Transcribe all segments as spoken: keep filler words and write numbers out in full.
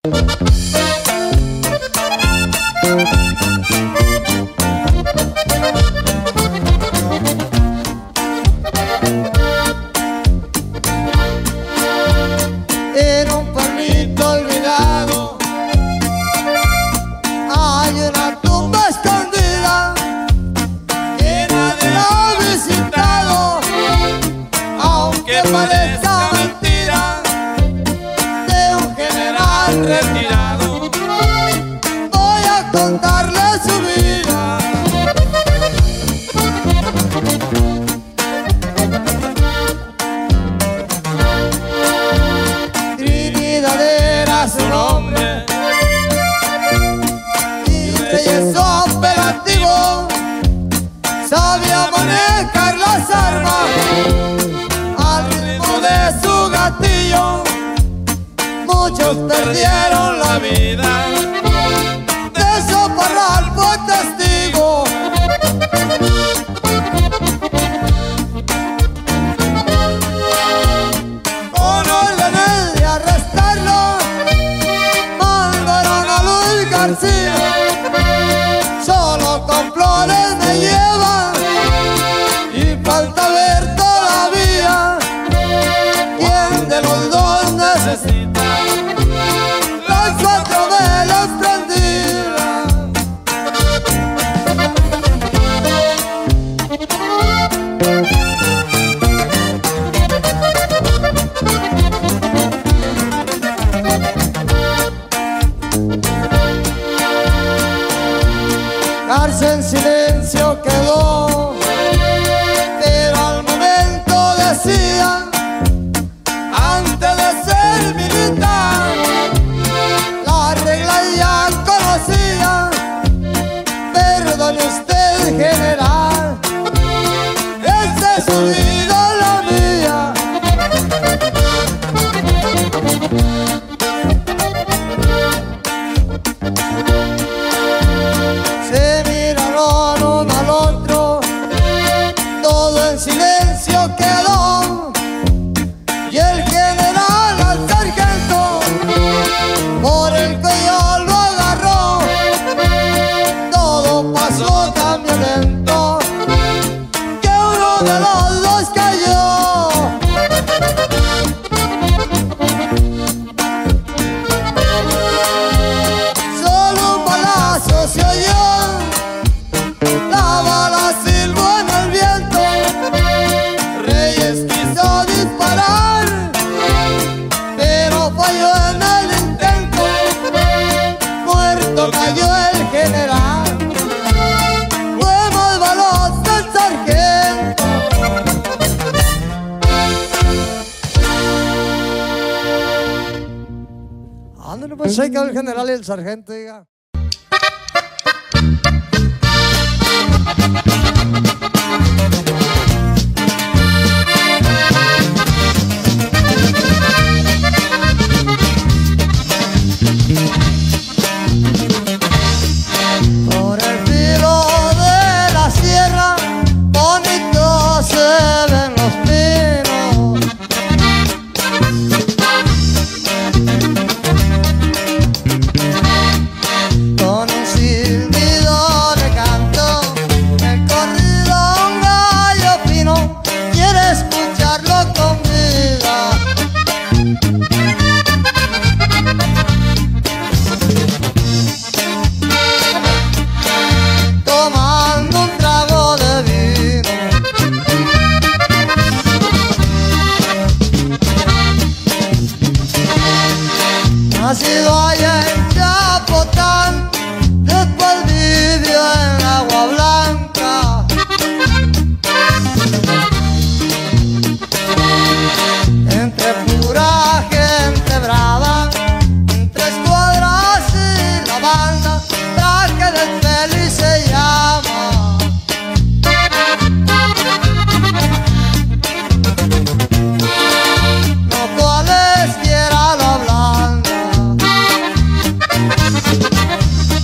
En un pueblito olvidado hay una tumba escondida que nadie ha visitado, aunque parezca mentira, de un general retirado. Voy a contarle su vida. Trinidad era su nombre y belleza apelativo. Sabía manejar las armas al ritmo de su gatillo. Muchos perdieron la vida, de eso Parral fue testigo. Con órdenes de arrestarlo, mandaron a Luis García. Solo con flores me lleva y falta ver todavía quién de los dos necesita las cuatro velas prendidas. Cárcel en silencio quedó, pero al momento decía, antes de ser militar, la regla ya conocía. Perdone usted, general, esta es su vida, la mía. Se miraron uno al otro, todo en silencio quedó. Y el general al sargento por el cuello lo agarró. Todo pasó tan violento que uno de los dos cayó. Solo un balazo se oyó, la bala silbó en el viento. Reyes quiso disparar, pero falló en el intento. Muerto cayó el general, fue más baloso el sargento. Ándale, pues ahí quedó el general y el sargento, diga. Por el filo de la sierra, bonito se ven los pinos. Con un silbido de canto, el corrido un gallo fino, quiere escucharlo con vida. Tomando un trago de vino, nacido allá en Chapotán, después vivió en Agua Blanca. Entre pura gente brava, entre escuadras y la banda, traje del feliz se llama. No cualesquiera la blanda.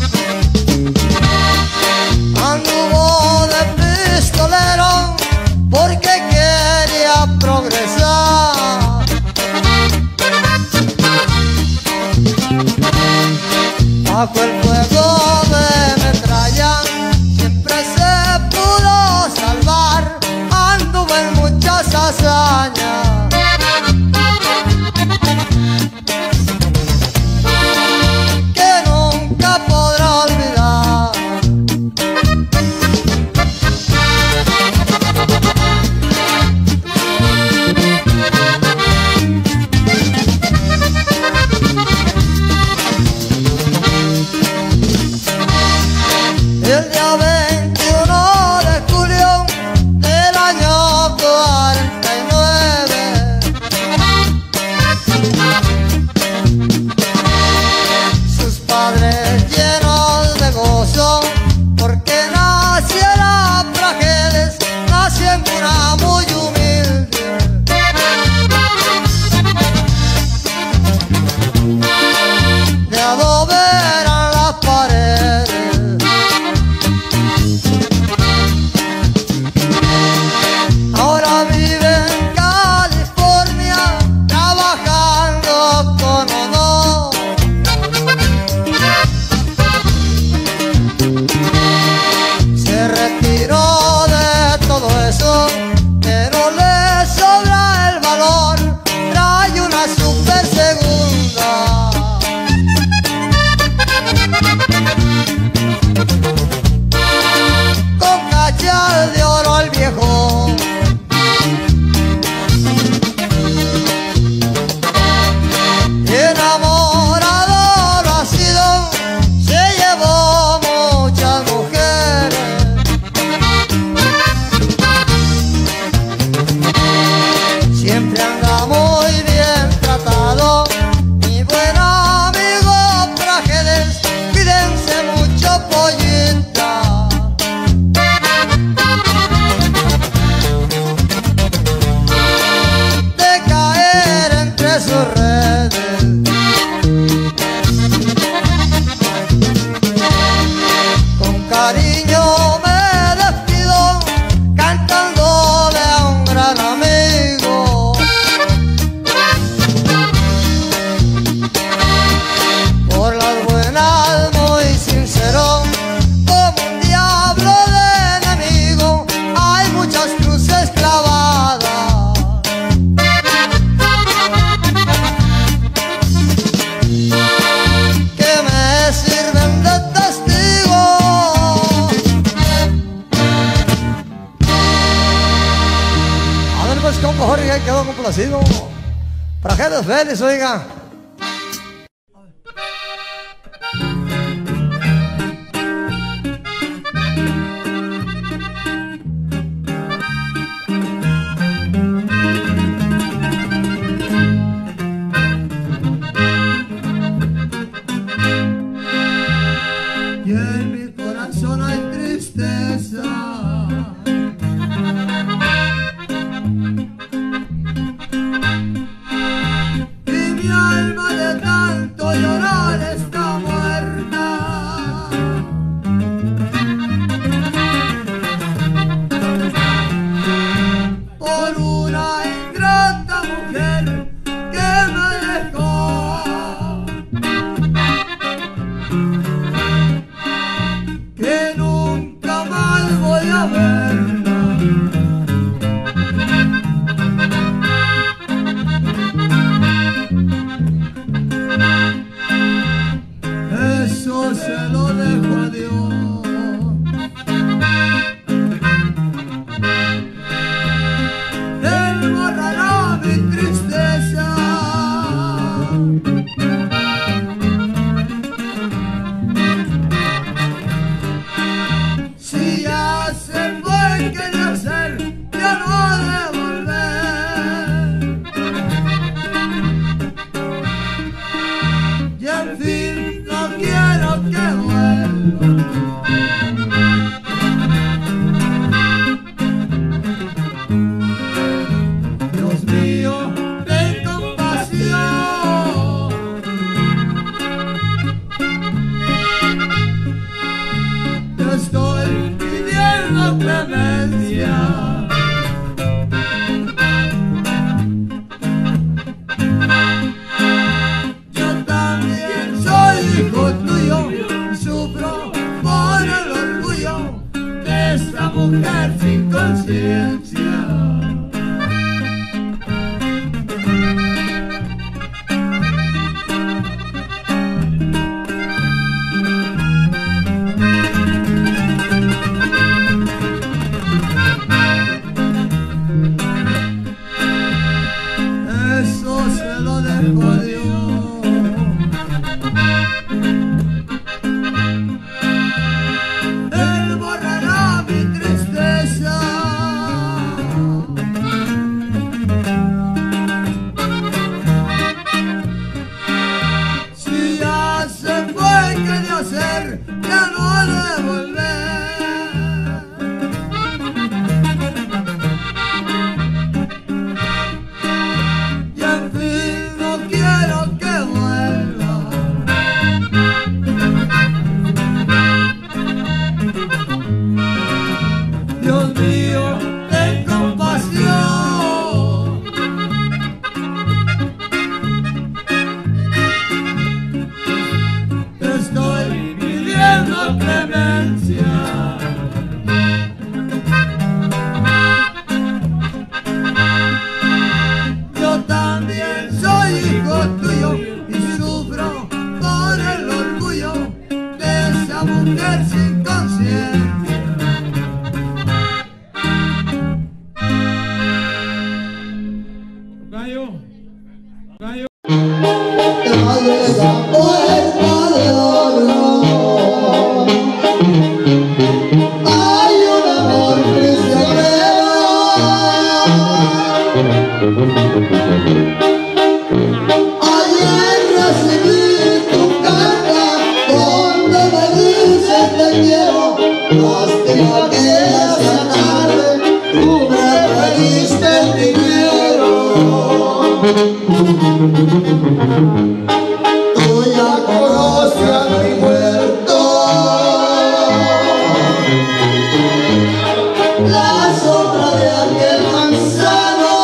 Bajo el fuego de metralla siempre se pudo salvar, anduvo en muchas hazañas que nunca podrá olvidar. El día veintiuno de julio del año cuarenta y nueve, sus padres llenos de gozo porque naciera Praxedes, nació en cuna muy humilde. De adobe eran las paredes, ahora vive en California trabajando con honor. Se retiró de todo eso, pero le sobra el valor, trae una super segunda. Con cachas de oro al viejo, enamorado lo ha sido, se llevó muchas mujeres. Siempre anda muy bien tratado, mi buen amigo Praxedes, cuídense mucho, pollita. De caer entre sus redes, con cariño me despido, cantándole a un gran amigo. Por las buenas muy sincero, como un diablo de enemigo, hay muchas cruces clavadas que me sirven de testigo. A ver pues, compa Jorge, ahí quedó complacido. Praxedes feliz, oiga. Y en mi corazón hay tristeza, y mi alma de tanto llorar está muerta. Por una ingrata mujer que me dejó, que nunca más voy a verla. Eso se lo dejo a Dios. Él borrará mi tristeza. Si ya se fue, ¿qué de hacer? Ya no ha de volver. Y en fin, no quiero que vuelva. Dios mío, ten compasión. Te estoy pidiendo clemencia. Yo también soy hijo tuyo. mujer sin conciencia. Eso se lo dejo a Dios. Él borrará mi tristeza. Si ya se fue, ¿qué de hacer? Ya no ha de volver. Dios mío, ten compasión. Te estoy pidiendo clemencia. Yo también soy hijo tuyo y sufro por el orgullo de esa mujer sin conciencia. Gallo, gallo. Madre la puerta de oro. Hay un amor prisionero. Ayer recibí tu carta donde me dices te quiero. Lástima que esa tarde tú me pediste el dinero. Tú ya conoces a mi muerto, la sombra de aquel manzano,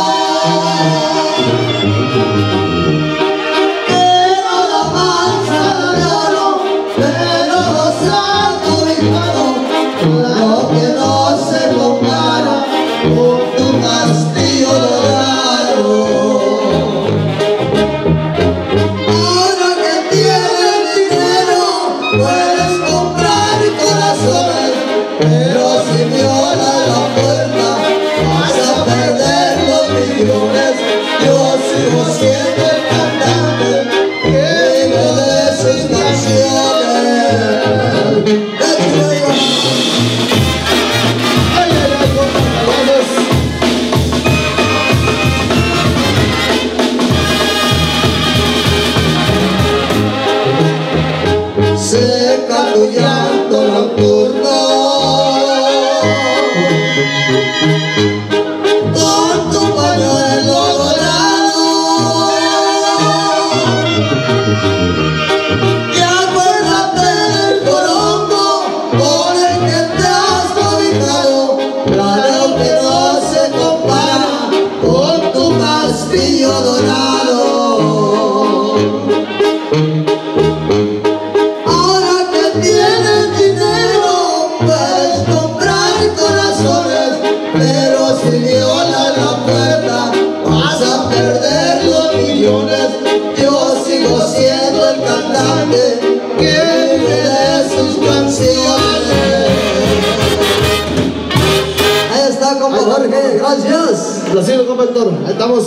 pero la manzana de oro, pero los altos hijanos, lo que no se compara con tu castillo dorado. Ahora que tienes dinero, puedes comprar corazones, pero si violas la puerta, vas a perder los millones. Yo sigo siendo el cantante que vive de sus canciones. Ay, ay, ay, vamos. Seca tu llanto nocturno con tu pañuelo dorado y acuérdate del corongo con el que te has cobijado. Claro que no se compara con tu castillo dorado. Ahora que tienes dinero, puedes comprar corazones, pero si violas la puerta, vas a perder los millones. Yo sigo siendo el cantante que vive de sus canciones. Ahí está, compa Jorge, gracias. Lo sigo, compa Héctor, ahí estamos.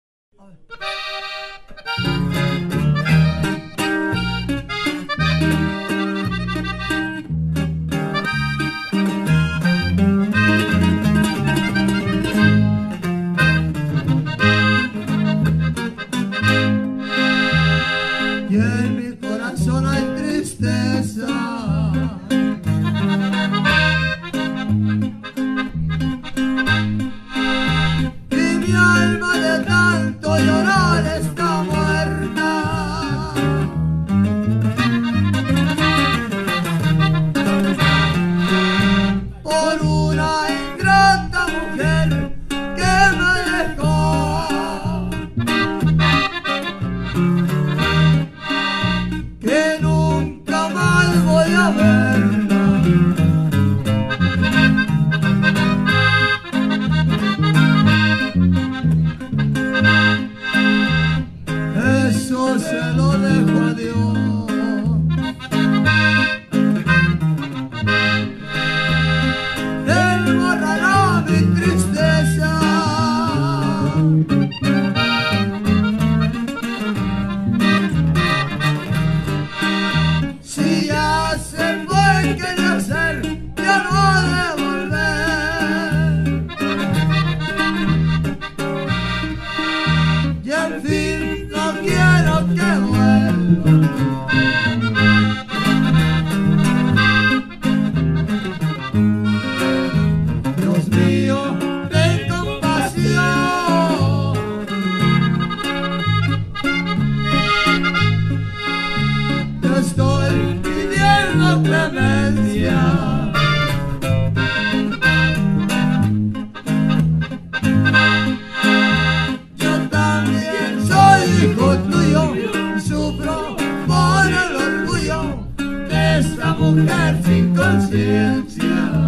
Y en mi corazón hay tristeza. Y mi alma de tanto llorar está muerta. Por una ingrata mujer que me dejó. Que nunca más voy estoy pidiendo clemencia. Yo también soy hijo tuyo, sufro por el orgullo de esta mujer sin conciencia.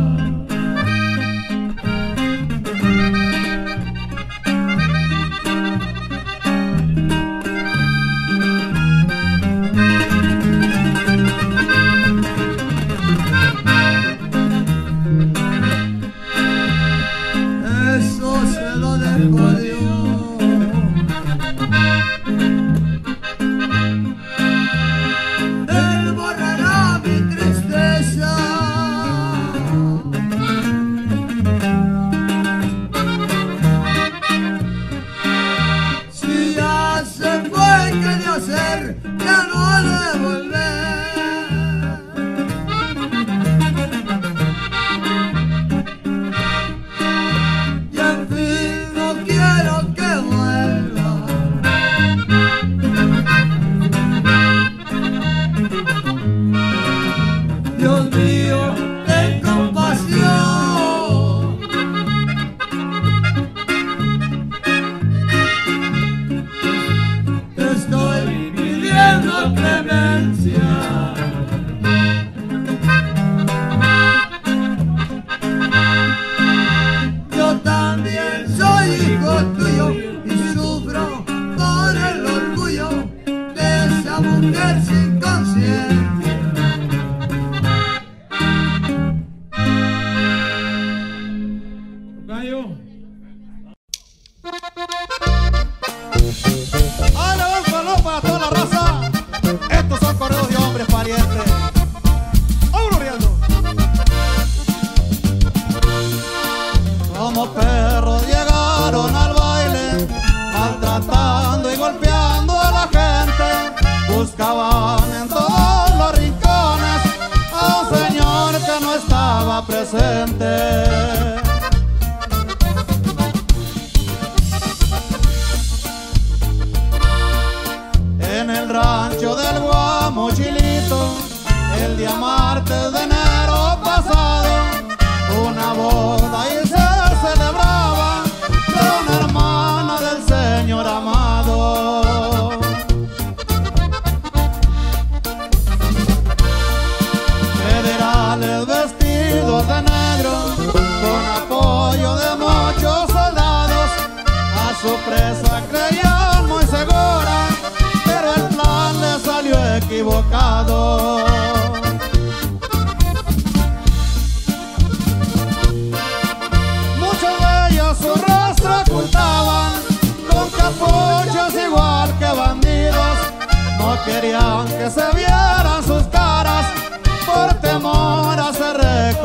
Querían que se vieran sus caras por temor a ser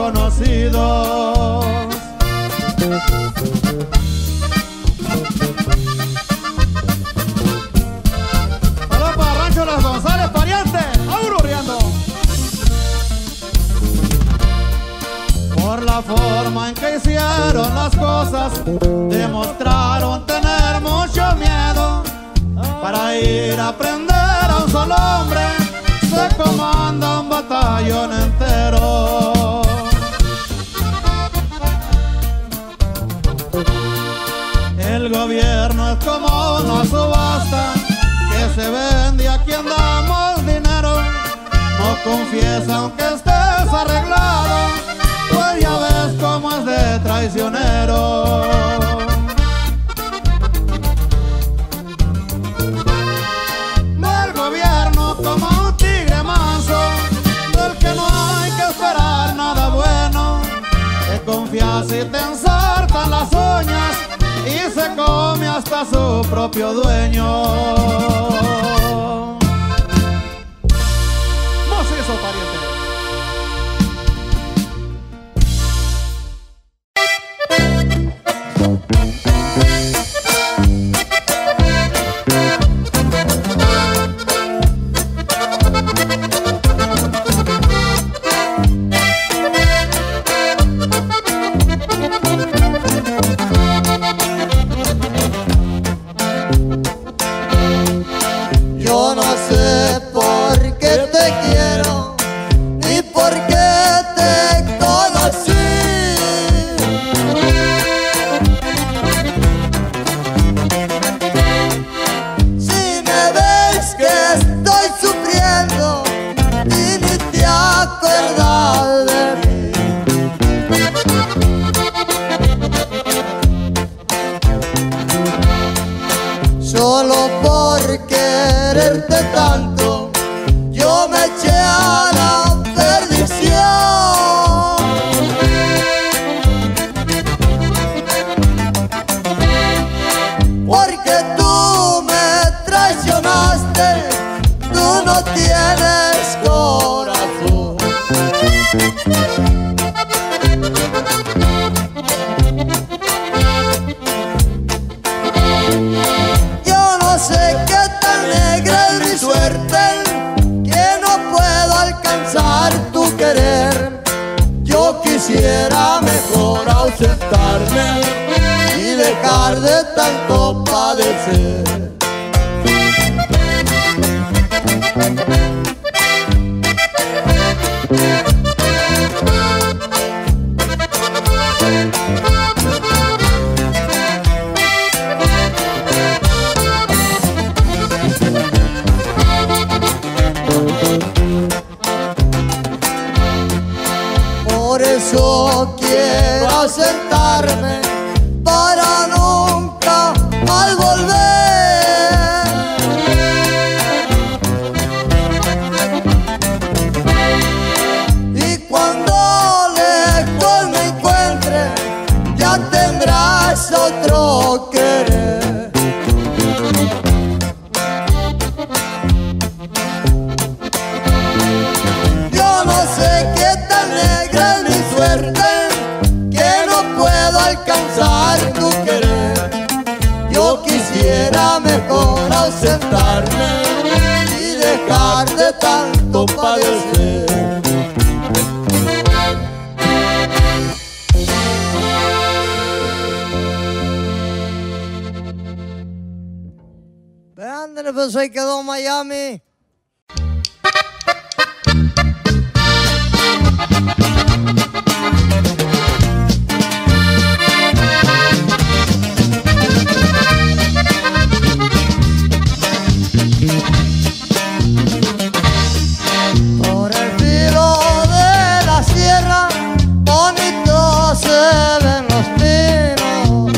reconocidos. Saludos para Rancho Los González, pariente, aururiando. Por la forma en que hicieron las cosas, demostraron tener mucho miedo. Para ir a aprender a un solo hombre se comanda un batallón entero. El gobierno es como una subasta que se vende a quien damos dinero. No confiesa aunque estés arreglado, pues ya ves cómo es de traicionero. Como un tigre manso, del que no hay que esperar nada bueno. Te confías y te ensartan las uñas y se come hasta su propio dueño. Macizo, pariente. Yo no sé por qué te quiero. ausentarme y dejar de tanto padecer. Por eso quiero ausentarme para nunca más volver. Y cuando lejos me encuentre, ya tendrás otro querer. Yo no sé qué tan negra es mi suerte, que no puedo alcanzar tu querer. Yo quisiera mejor ausentarme y dejar de tanto padecer. Ándale, pues ahí quedó Miami. Por el filo de la sierra, bonito se ven los pinos.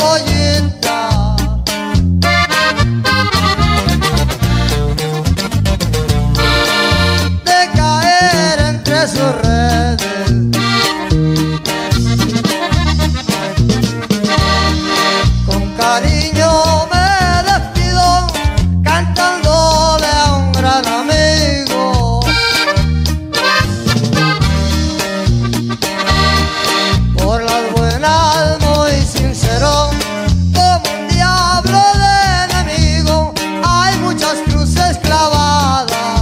pollita de caer entre sus redes. Con cariño me despido cantándole a un gran amigo. Por las buenas muy sincero, como un diablo de enemigo, hay muchas cruces clavadas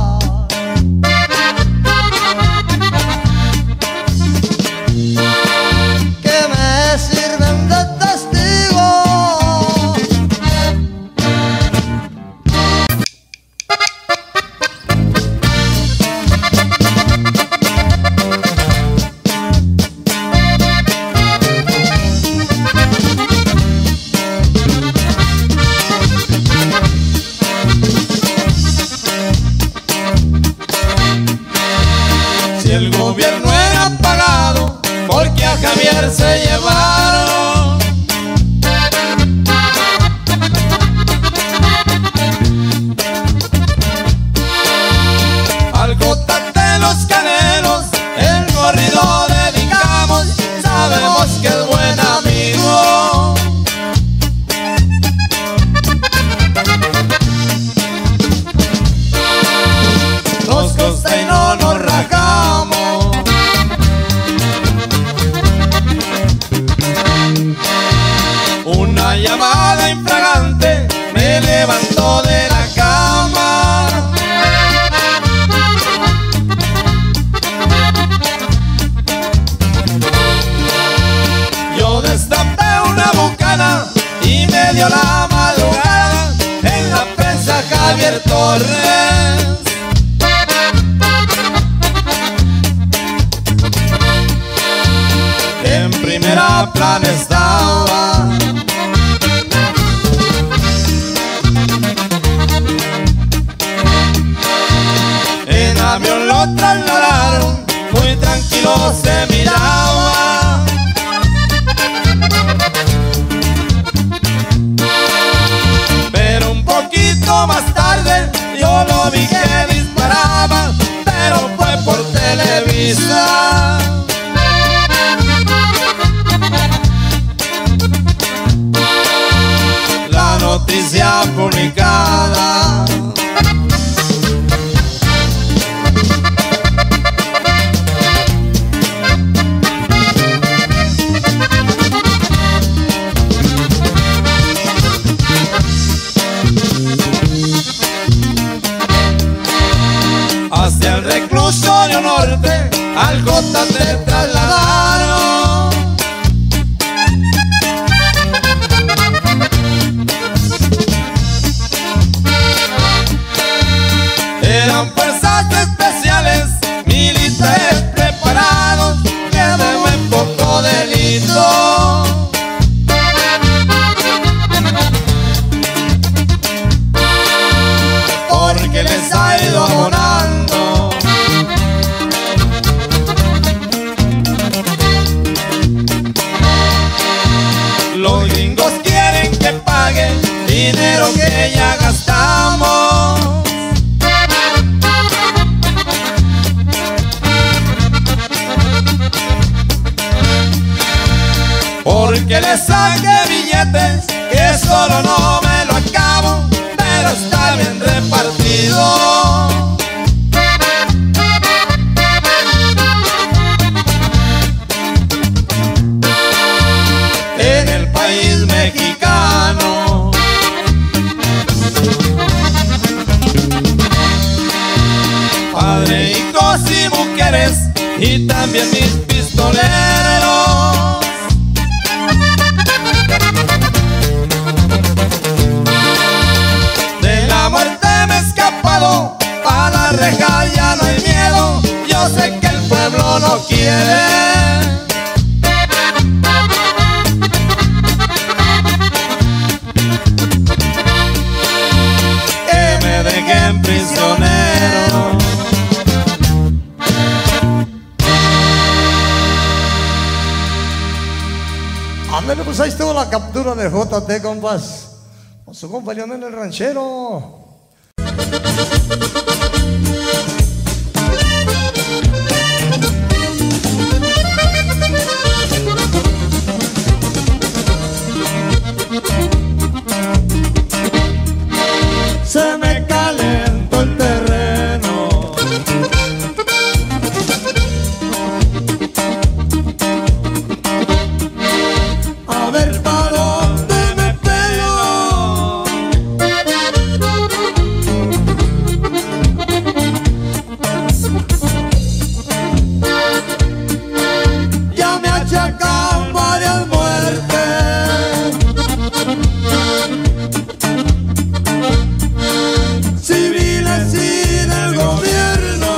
que me sirven de testigo. Si el gobierno era pagado, porque a Javier se llevaron. Al Jota de los Canelos el corrido dedicamos, sabemos que es buen amigo. Nos consta y no nos rajamos. Una llamada infragante me levantó de la cama. Yo destapé una bucana y me dio la madrugada en la presa Javier Torres. En primera plana estaba en avión, lo trasladaron, muy tranquilo se miraba. Pero un poquito más tarde yo lo vi que disparaba, pero fue por Televisa. La noticia publicada. Hacia el reclusorio norte al Jota te trasladaron. Eran fuerzas especiales, militares preparados, que de buen poco delito. Porque les ha ido abonando. Los gringos quieren que pague dinero que ya gastamos. Porque le saque billetes, que solo no me lo acabo, pero está bien repartido. En el país mexicano. Padre, hijos y mujeres, y también mis pistoleros. De la muerte me he escapado, a la reja ya no hay miedo, yo sé que el pueblo no quiere. Que me dejen prisionero. A mí Ándale, pues ahí estuvo la captura de J T, compas, con su compa Leonel el Ranchero. Se me calentó el terreno, a ver para dónde me pelo. Ya me achacan varias muertes, civiles y del gobierno.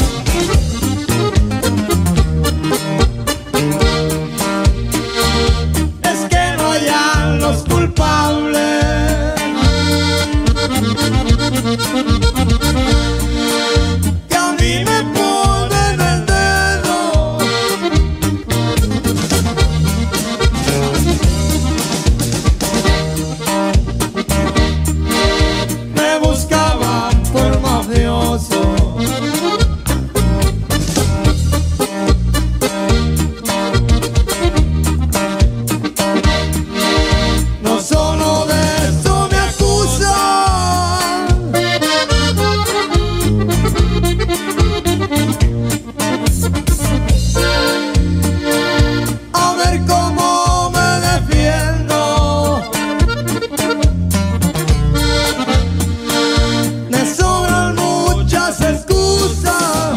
Es que no hayan los culpables, que a mí me ponen el dedo. Me buscaban por mafioso, no solo de eso me acusan, a ver cómo me defiendo. Me sobran muchas excusas,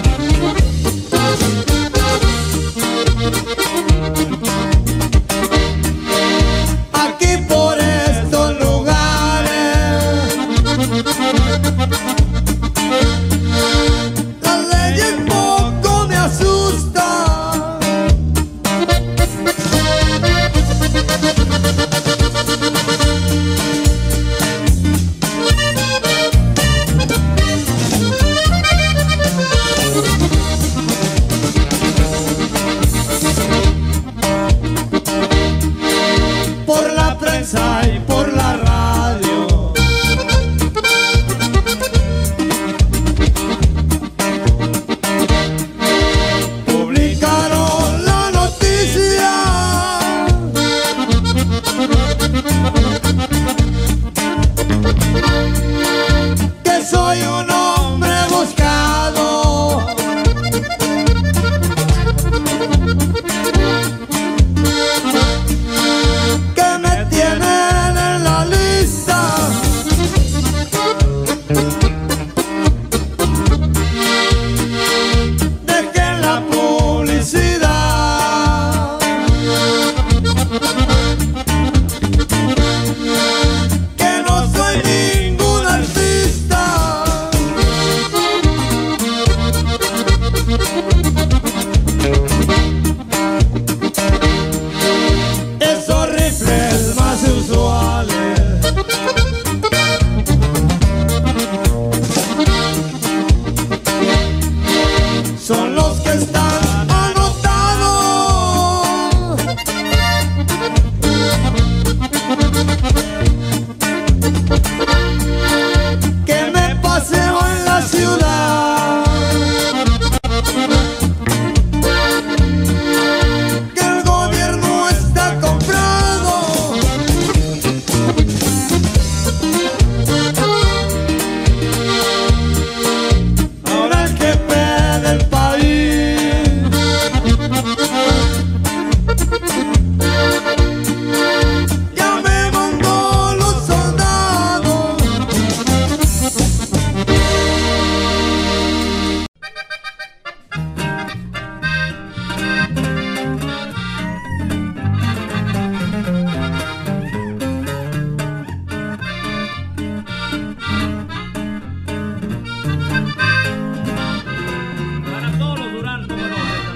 aquí por estos lugares. Las leyes poco me asustan, por la prensa y por la radio. Publicaron la noticia que soy un hombre buscado, que me tienen en la lista. Dejen la publicidad, que no soy ningún artista. Esos rifles más usuales son los que están anotados, que me paseo en la ciudad, que el gobierno está comprado. Ahora el jefe del país ya me mandó los soldados. Para todos los Durán, como no, esta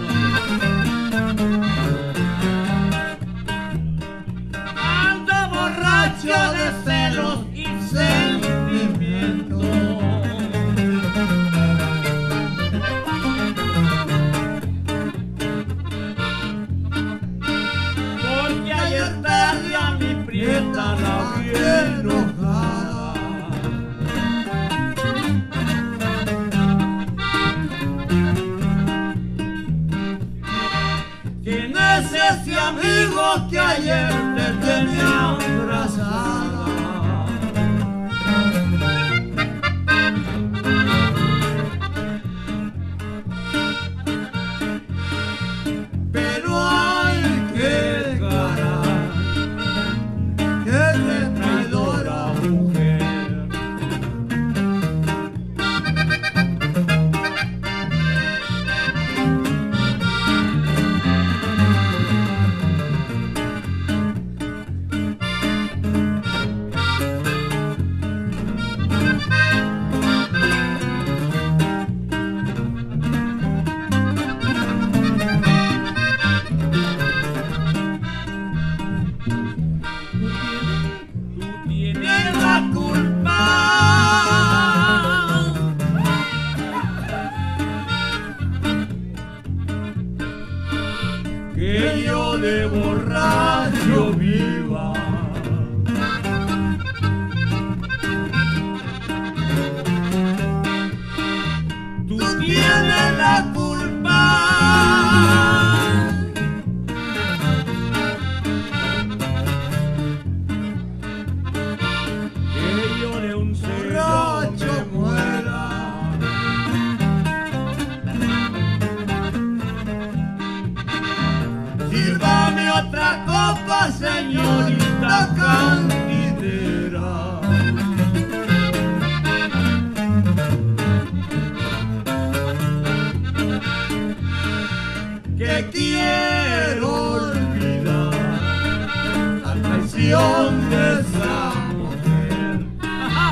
noche. Ando borracho de celos y sentimientos, porque ayer tarde ayer te tenía abrazada. Pero ay, qué cara, qué traidora mujer. Que yo de borracho viva. Tú tienes la culpa. Que yo de un borracho muera. Sírvame otra copa, señorita candidera. Que quiero olvidar la traición de esa mujer. ¡Ajá!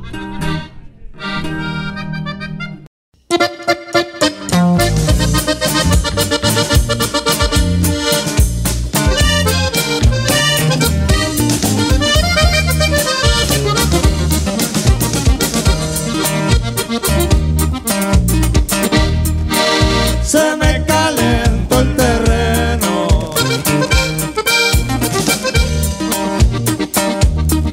Se me calentó el terreno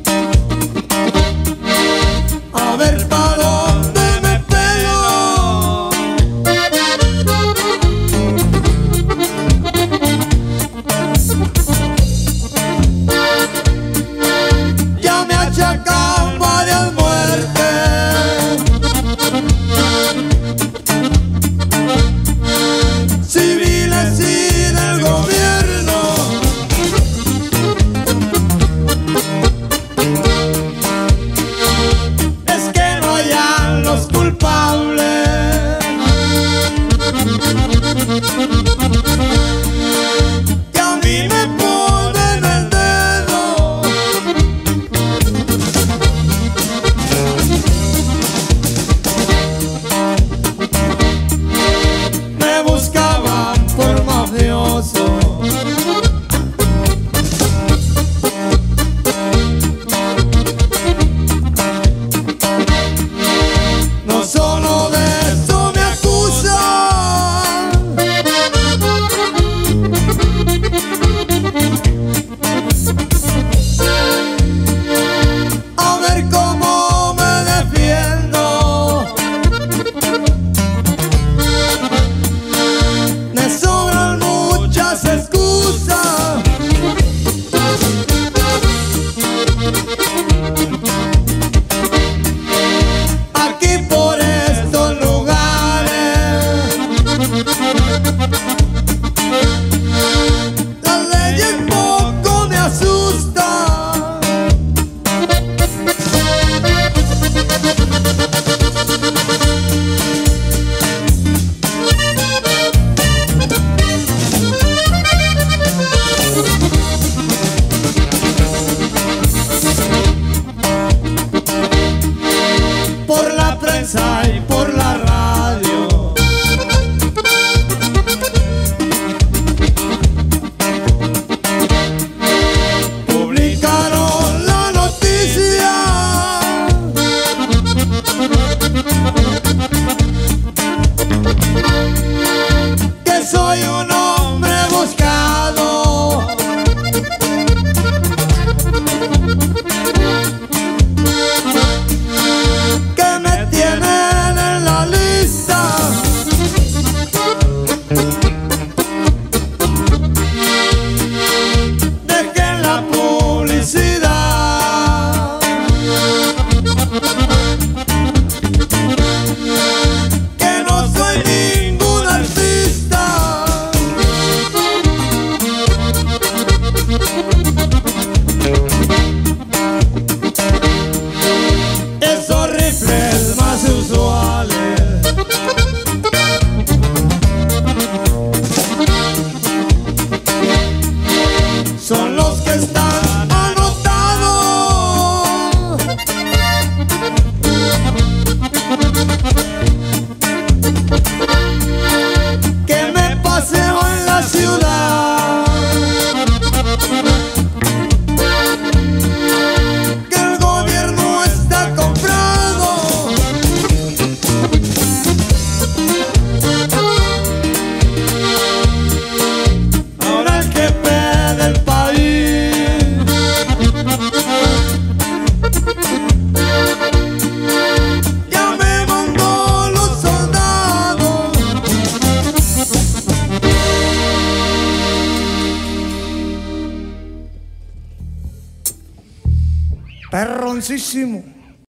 perroncísimo.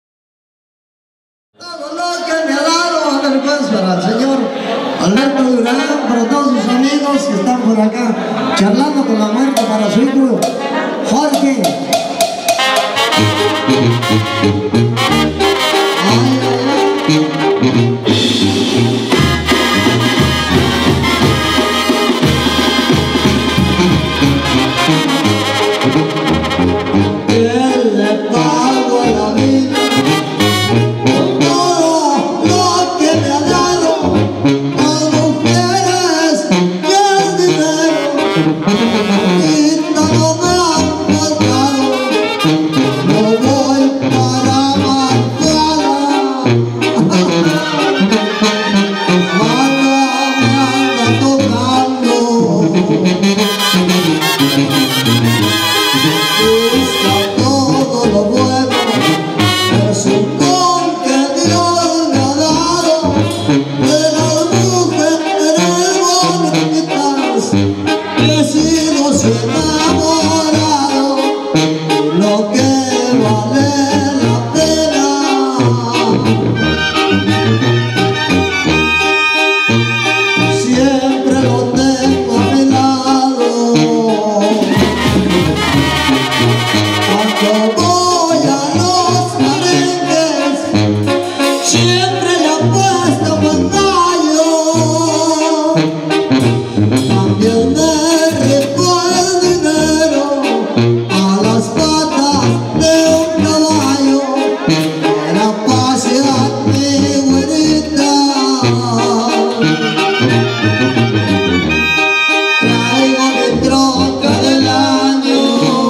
Todo lo que me ha dado, a ver pues, para el señor Alberto Durán, para todos sus amigos que están por acá, charlando con la muerte, para su hijo Jorge. Ay, ay, ay. ¿Qué le pago a la vida con todo lo que me ha dado? Las mujeres y el dinero, y todo me han faltado. No voy para Marcada, Manda, manda tocando. Busca todo lo bueno, es un don que Dios me ha dado. De las mujeres bonitas he sido enamorado, y lo que vale la pena siempre lo tengo a mi lado. Cuando voy a los palenques, siempre le apuesto buen gallo. También me rico el dinero a las patas de un caballo para pasear mi güerita. Traigo mi troca del año.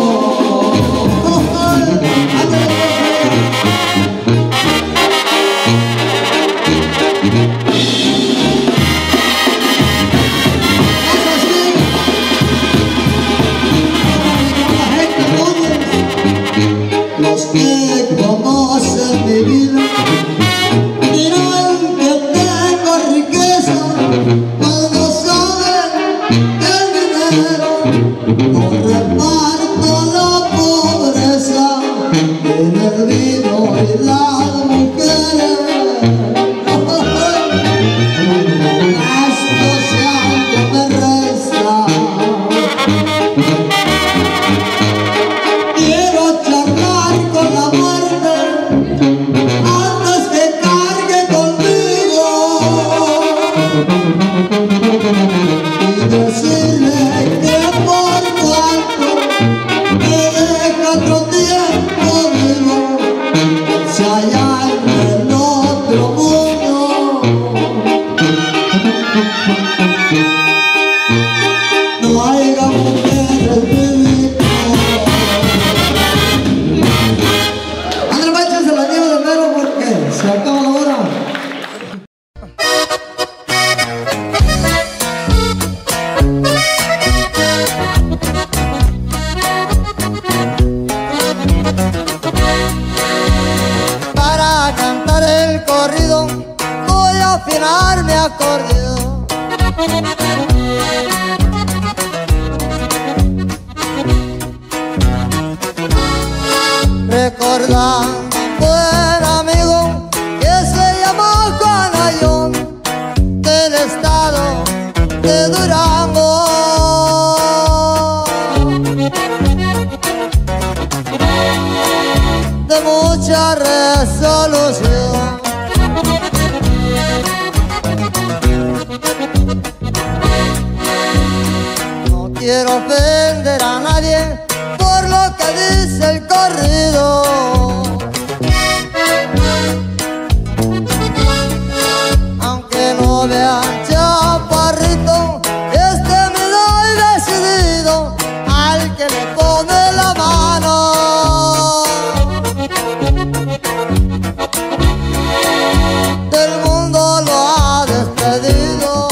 Los que conocen mi vida dirán que tengo riqueza, mas no saben que el dinero no reparto la pobreza en el vino y las mujeres. Esto sea que me resta. Quiero charlar con la muerte antes que cargue conmigo y decirle que por cuanto me deja otro tiempo vivo, si allá en el otro mundo no haya mujeres viviendo. André, váyanse la nieve de mero porque se acaba la hora. Para cantar el corrido voy a afinar mi acordeón. Recordando un buen amigo que se llamó Juan Ayón, del estado de Durango. De mucha resolución, no quiero ofender a nadie por lo que dice el corrido. Aunque no vean chaparrito, este me doy decidido al que le pone la mano. Del mundo lo ha despedido.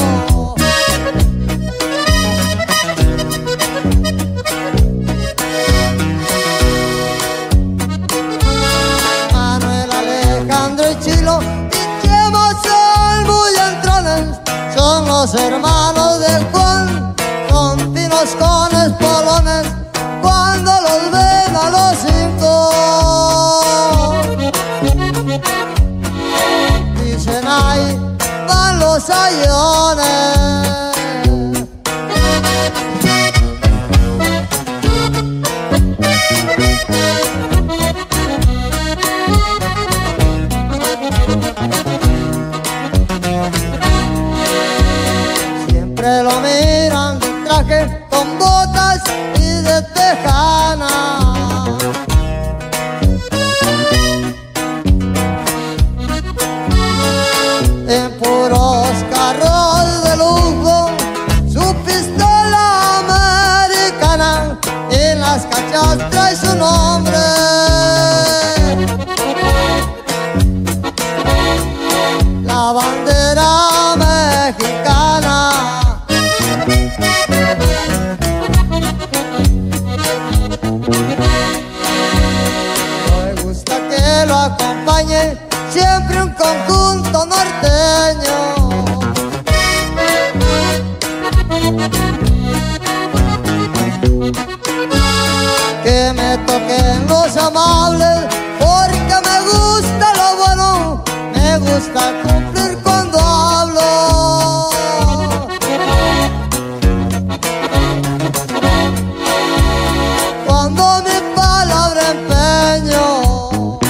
Manuel, Alejandro y Chilo y Chemo son muy entrones, son los hermanos de Juan, son finos con espolones cuando los ven a los cinco. acompañe siempre un conjunto norteño. Que me toquen los amables, porque me gusta lo bueno, me gusta cumplir cuando hablo. Cuando mi palabra empeño.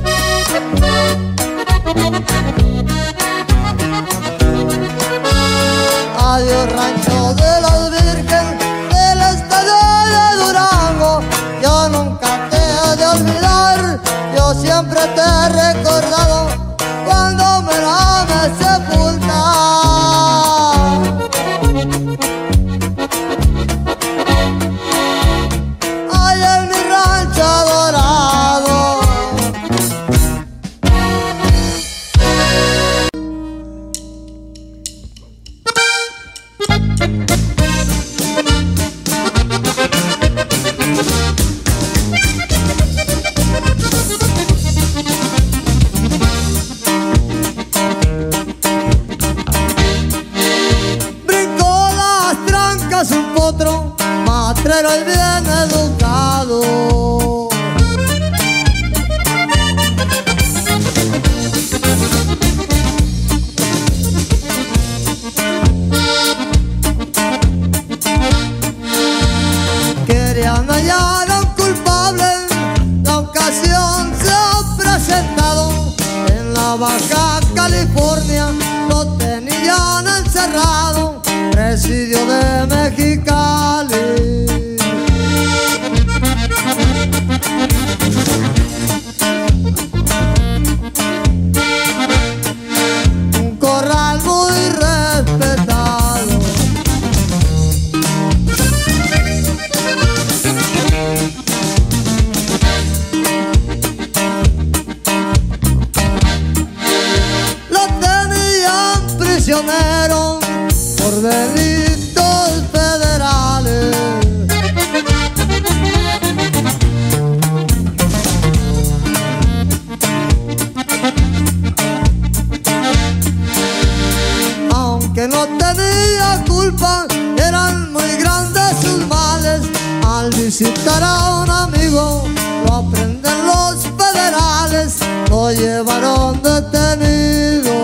Adiós rancho de las Virgen del estado de Durango, yo nunca te he de olvidar, yo siempre te he recordado cuando me la me sepulta. Ay, en mi rancho adorado. Brincó las trancas un potro, matrero y bien educado. Querían hallar a un culpable, la ocasión se ha presentado. En la Baja California lo tenían encerrado, presidio de Mexicali. Un corral muy respetado. Lo tenían prisionero por delitos federales. Aunque no tenía culpa, eran muy grandes sus males. Al visitar a un amigo, lo aprenden los federales, lo llevaron detenido.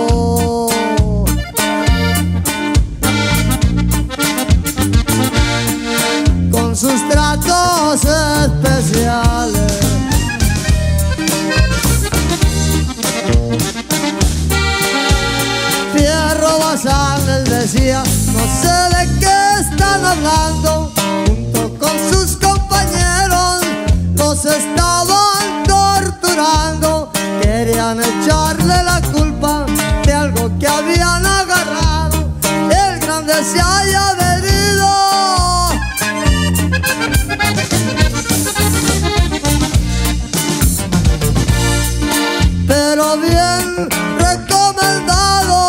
Con sus tratos especiales. Fierro Bazán les decía, no sé de qué están hablando. Junto con sus compañeros los estaban torturando. Querían echarle la culpa de algo que habían agarrado. El grande se haya venido. Pero bien recomendado.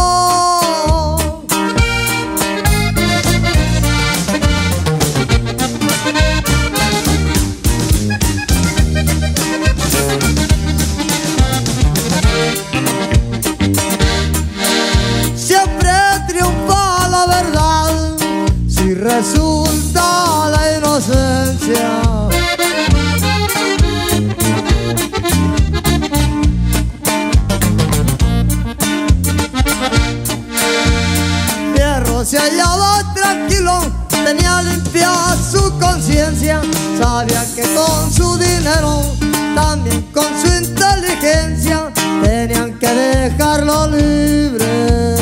Siempre triunfa la verdad si resulta la inocencia. Fierro se hallaba tranquilo, tenía limpia su conciencia, sabía que con su dinero, también con su inteligencia, tenían que dejarlo libre.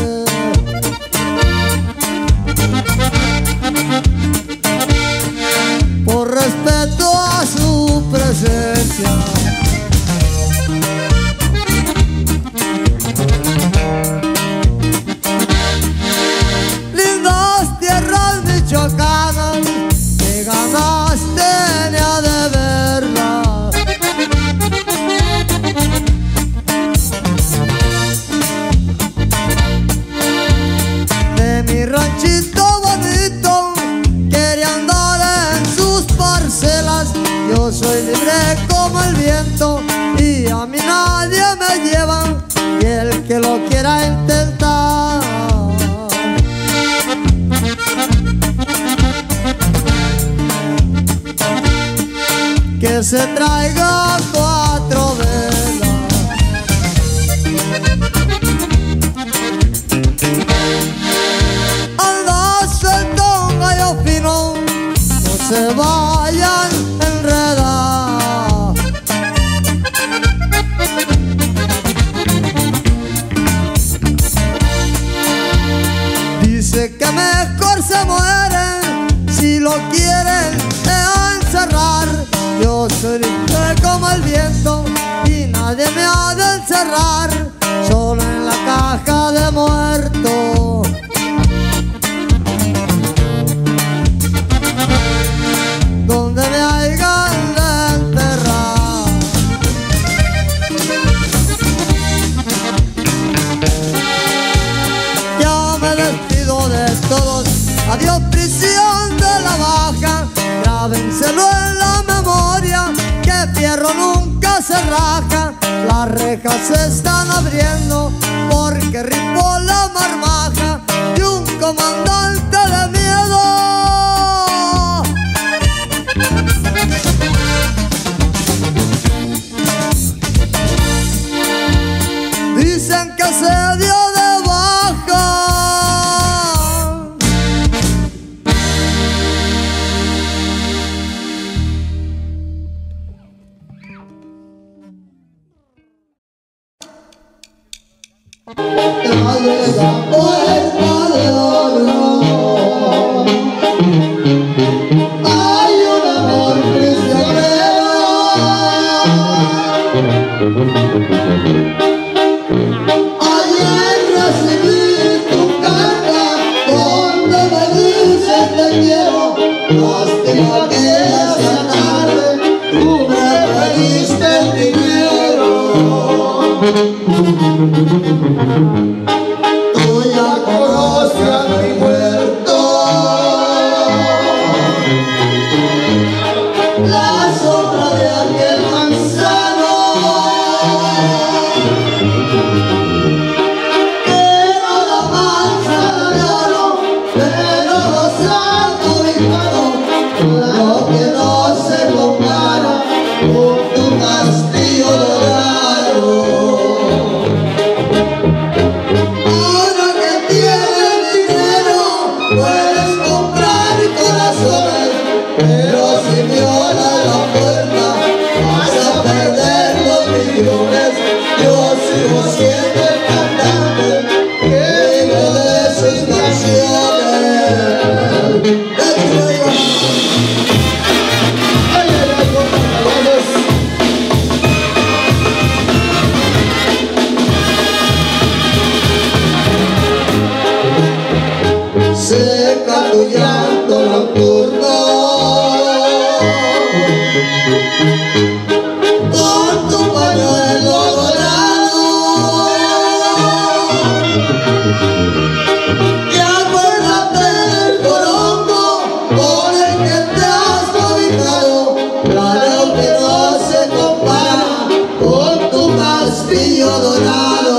Por respeto a su presencia. Lindas tierras michoacanas, que ganas tenía de verlas. se traiga cuatro velas. Anda suelto un gallo fino, no se vayan a enredar. Dice que mejor se mueren si lo quieren encerrar. Yo soy libre como el viento y nadie me ha de encerrar, solo en la caja de muertos. Donde me hayan de enterrar. Ya me despido de todos, adiós prisión de la baja. Grábenselo en la memoria, que fierro nunca se raja. Las rejas se están abriendo porque rifó la marmaja de un comandante de miedo. Dicen que se dio de baja. Abre la puerta de oro, hay un amor prisionero. Ayer recibí tu carta donde me dices te quiero. Lástima que esa tarde tú me pediste el dinero. Tú ya conoces a mi muerto, la sombra de aquel manzano, pero la manzana de oro, pero los americanos, lo que no se compara con tu castillo dorado. Ahora que tienes dinero, puedes comprar corazones, pero si violas la puerta, vas a perder los millones. Yo sigo siendo el cantante que vive de sus canciones. Ay, ay, ay, compañeros. Seca tu llanto nocturno con tu pañuelo dorado, y acuérdate del corongo con el que te has cobijado. Claro que no se compara con tu castillo dorado.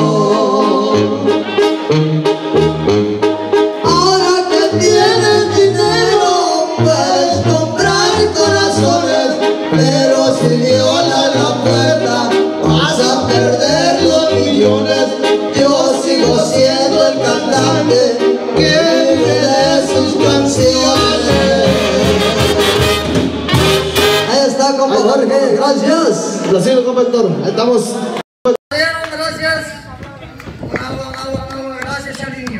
Ahora que tienes dinero, puedes comprar corazones, pero si violas la puerta, vas a perder los millones. Yo sigo siendo el cantante que vive de sus canciones. Ahí está, compa Jorge, gracias. Lo sigo, compa Héctor, ahí estamos. Gracias. Agua, agua, agua, gracias, Chaliño.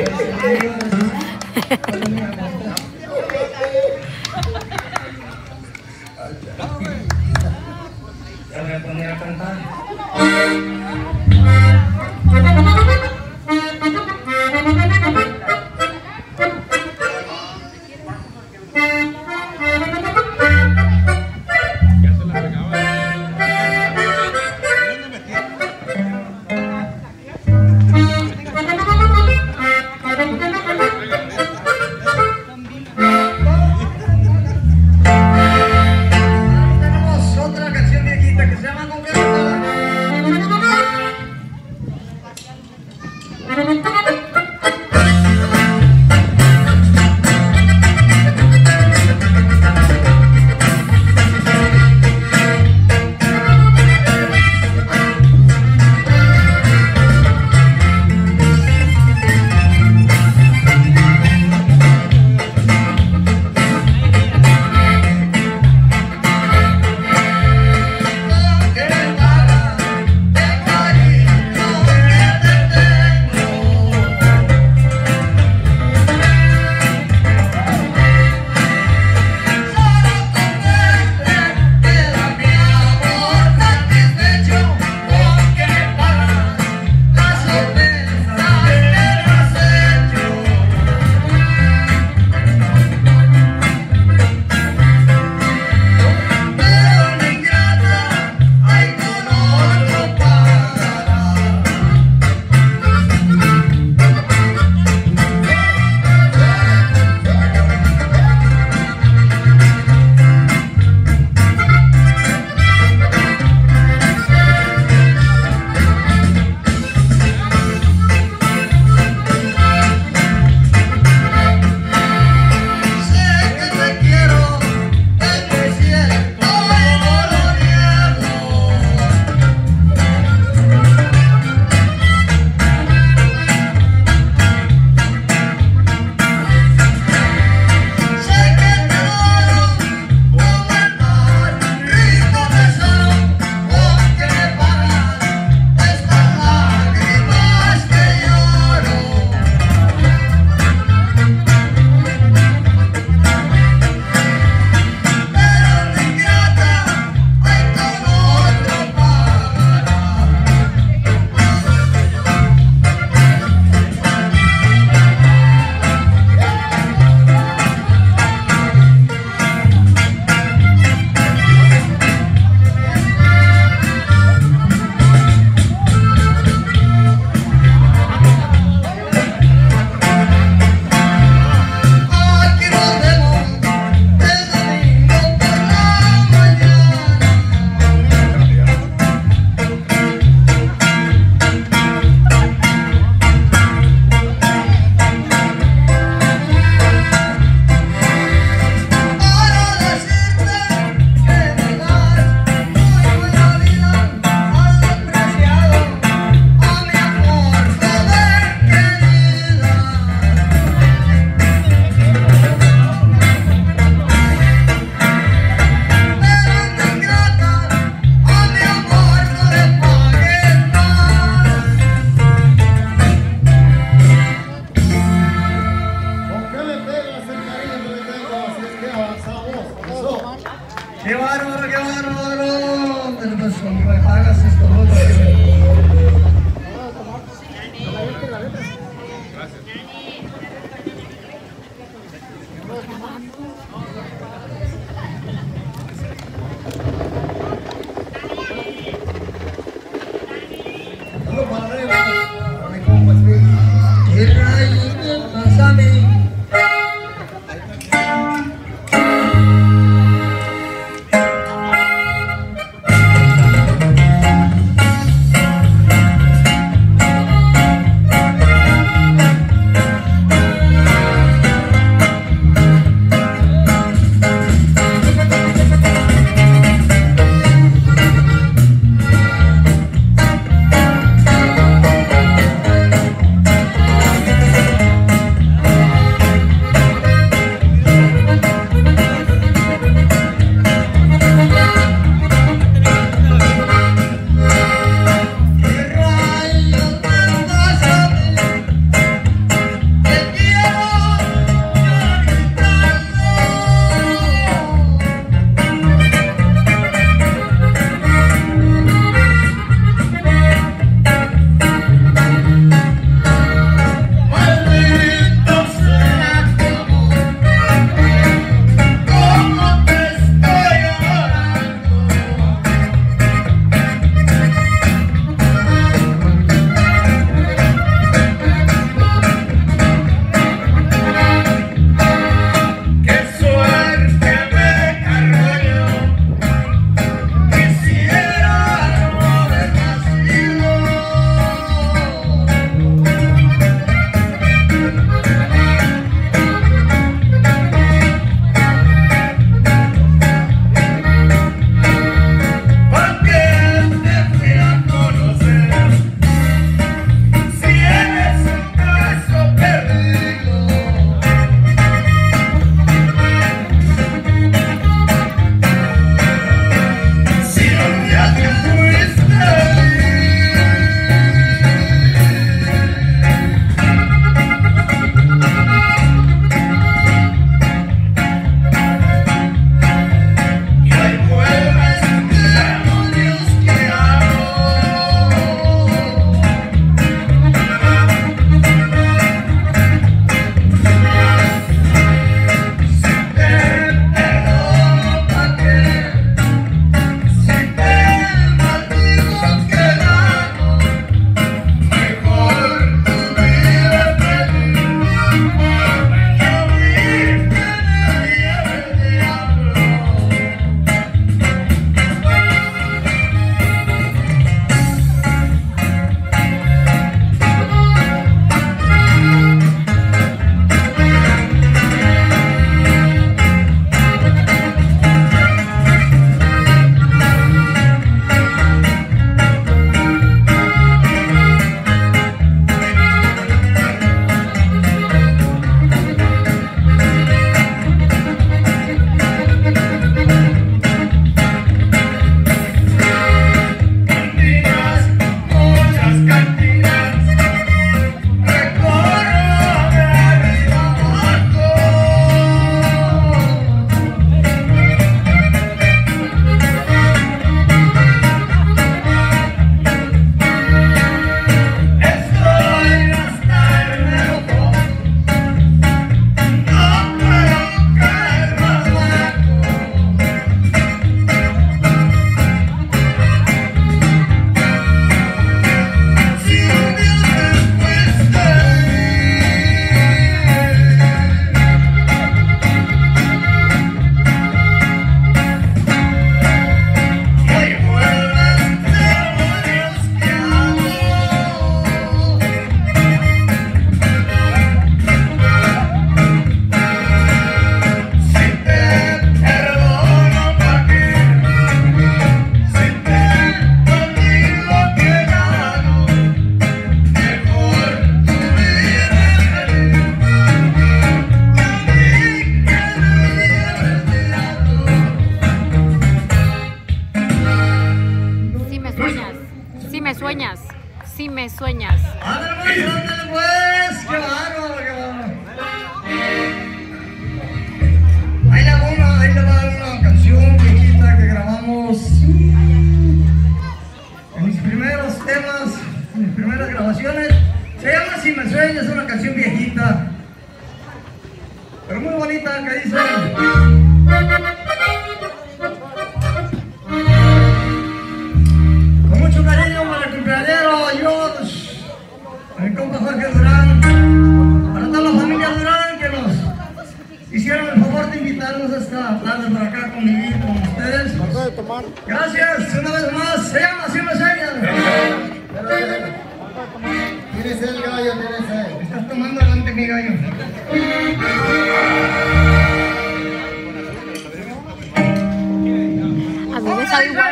Ya voy a poner a cantar. Tenemos otra canción viejita que se llama Con qué. pues como me pagas esto, ¿no? Si me sueñas. Ándale pues, ándale pues, qué bárbaro, qué bárbaro. Ahí le va una, ahí le va una canción viejita que grabamos señas, es una canción viejita, pero muy bonita, que dice: con mucho cariño para el cumpleañero George, el compa Jorge Durán, para toda la familia Durán que nos hicieron el favor de invitarnos esta tarde para acá convivir con ustedes. Gracias, una vez más. Se llama así una seña. Tienes el gallo, tienes el. Estás tomando delante mi gallo. A mí me sabe igual.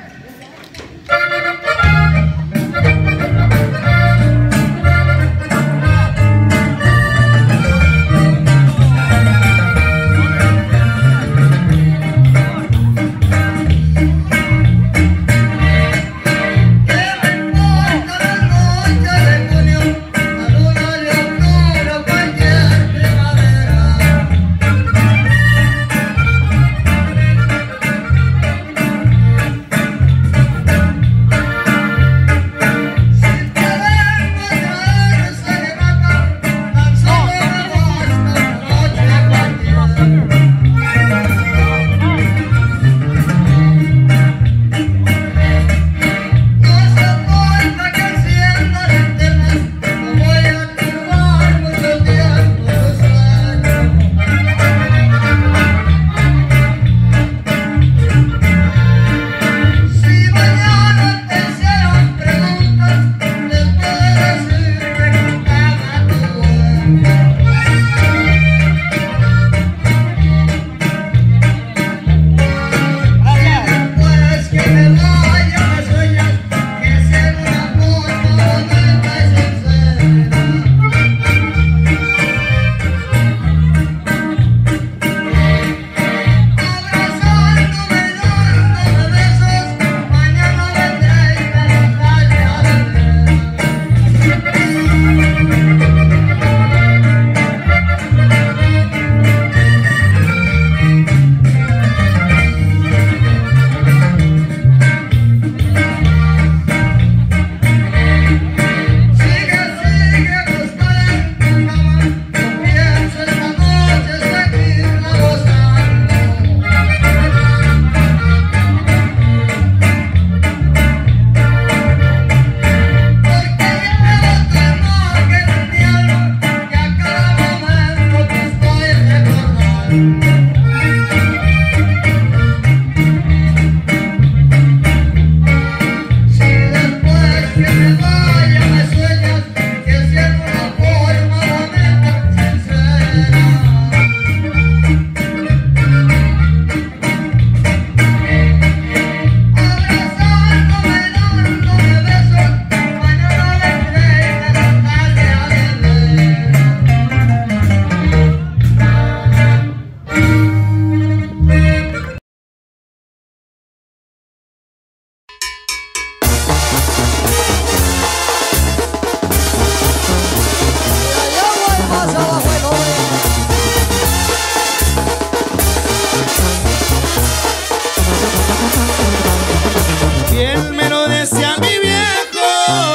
Bien me lo decía mi viejo,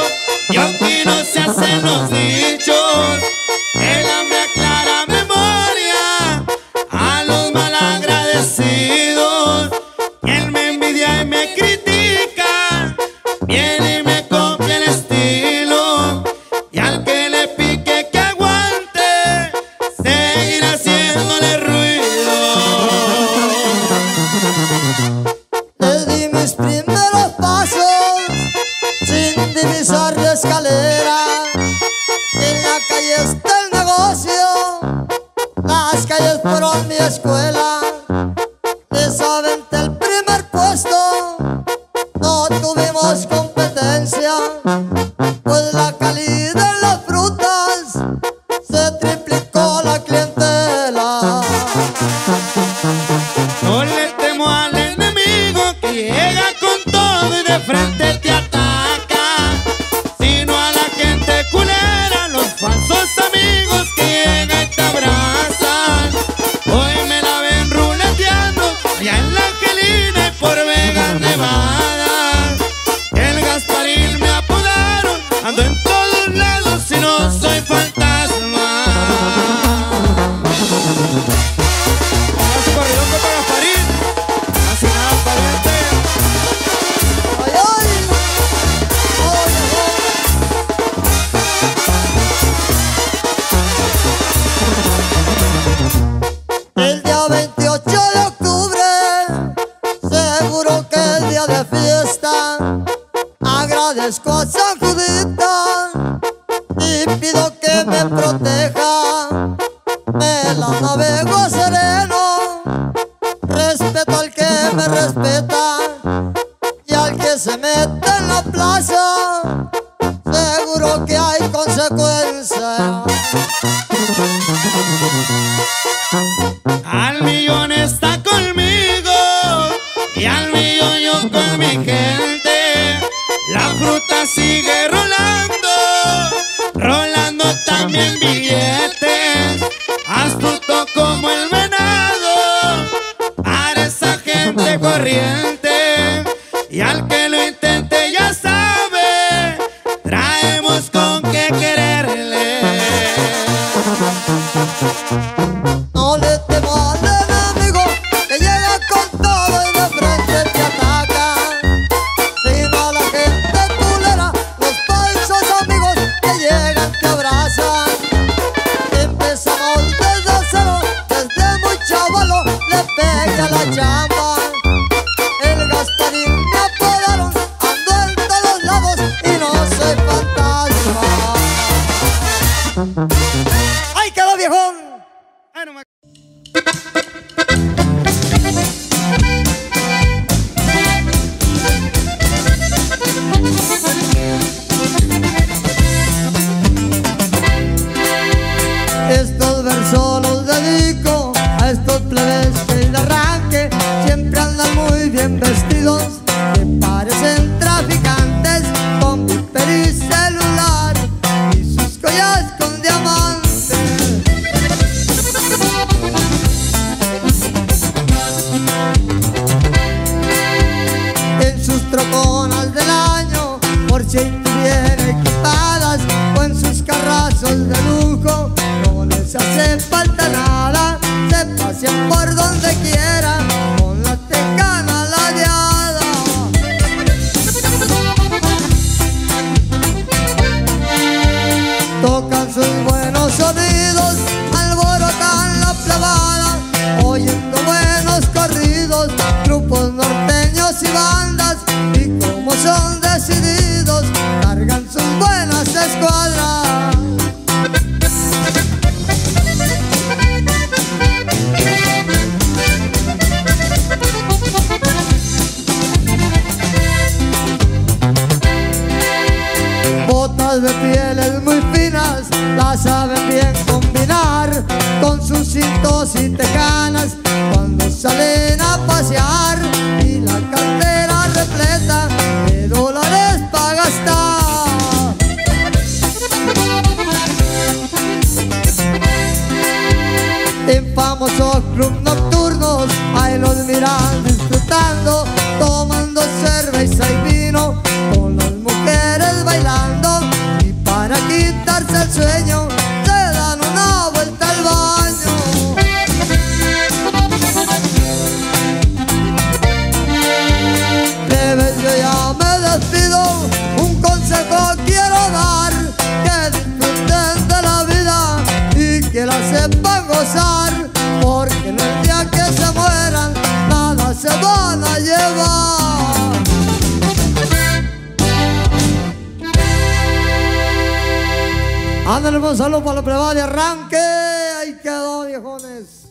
y aunque no se hacen los dichos, el hambre aclara memoria a los malagradecidos. Quien me envidia y me critica, viene y me copia el estilo, y al que le pique que aguante, seguir haciéndole ruido. Desde mis primeros pasos, sin divisar la escalera, en la calle está el negocio, las calles fueron mi escuela. Desaventé el primer puesto, no tuvimos competencia, pues la calidad en las frutas se triplicó la clientela. No le temo al enemigo que llega con todo y de frente te ataca, sino a la gente culera, los falsos amigos que llegan y te abrazan. Hoy me la ven ruleteando allá en la Angelina y por Vegas, Nevada. El Gasparín me apodaron, ando en todos lados y no soy falta. Parezco a San Judita y pido que me proteja. Me la navego sereno, respeto al que me respeta, y al que se mete en la plaza seguro que hay consecuencias. Al millón está conmigo y al millón yo con mi gente. La fruta sigue rolando, rolando también billetes. Astuto como el venado, para esa gente corriente. Y al que lo intente ya sabe, traemos con qué quererle. No le temo al enemigo que llega con todo y de frente te ataca, sino a la gente culera, los falsos amigos que llegan te abrazan. Empezamos desde cero, desde muy chavalo le pegué a la chamba. El Gasparín me apodaron, ando en todos lados y no soy fantasma. ¡Ay, quedó viejón! Ay, no me... Estos versos los dedico a estos plebes que de arranque siempre andan muy bien vestidos, que parecen traficantes con viper y celular y sus collas con diamantes. En sus troconas del año por si bien equipadas, o en sus carrazos de lujo no les hace falta nada. Se pasean por donde quiera con la tecana ladeada. Tocan sus buenos sonidos, alborotan la plebada, oyendo buenos corridos, grupos norteños y bandas, y como son decididos, cargan sus buenas escuadras. Botas de pieles muy finas, las saben bien combinar con sus cintos y tejanas cuando salen a pasear, y la cartera repleta de dólares para gastar. En famosos clubs nocturnos ahí los miran disfrutando, tomando cerveza y vino, con las mujeres bailando, y para quitarse el sueño se dan una vuelta al baño. Plebes, yo ya me despido, un consejo quiero dar, que disfruten de la vida y que la sepan gozar, porque en el día que se mueran nada se van a llevar. Ándale, un saludo para la plebada de arranque. Ahí quedó, viejones.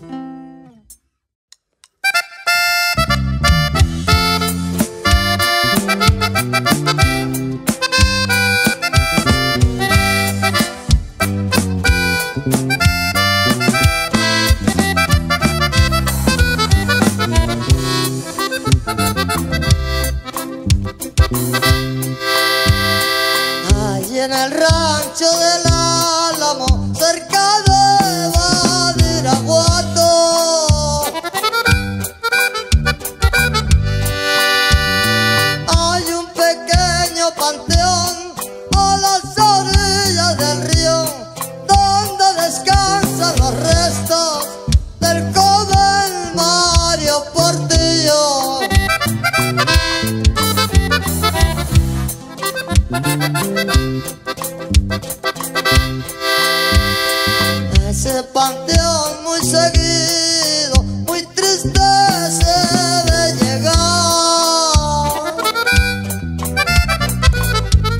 Ahí en el rancho del Álamo, cerca de Badiraguato, hay un pequeño panteón a las orillas del río, donde descansan los restos del joven Mario Portillo. Ese panteón muy seguido, muy triste se ve llegar.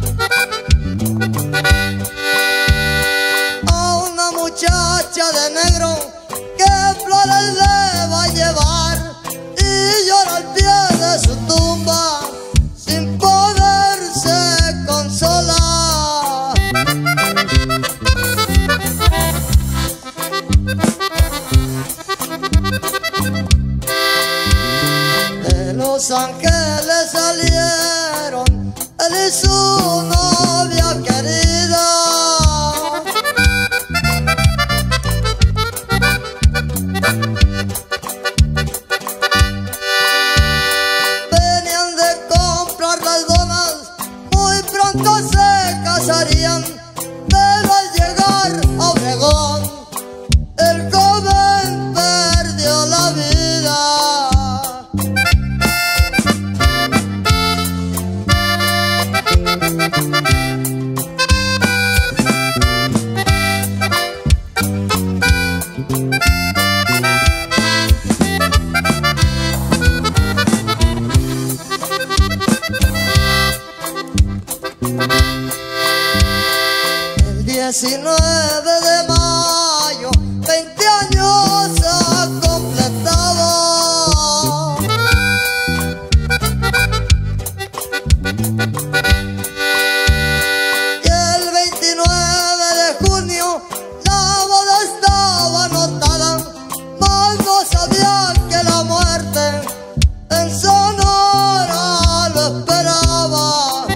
y su novia querida. Venían de comprar las donas, muy pronto se casarían, pero al llegar a Obregón el joven perdió la vida. El diecinueve de mayo, veinte años ha completado. Y el veintinueve de junio la boda estaba anotada, mas no sabía que la muerte en Sonora lo esperaba.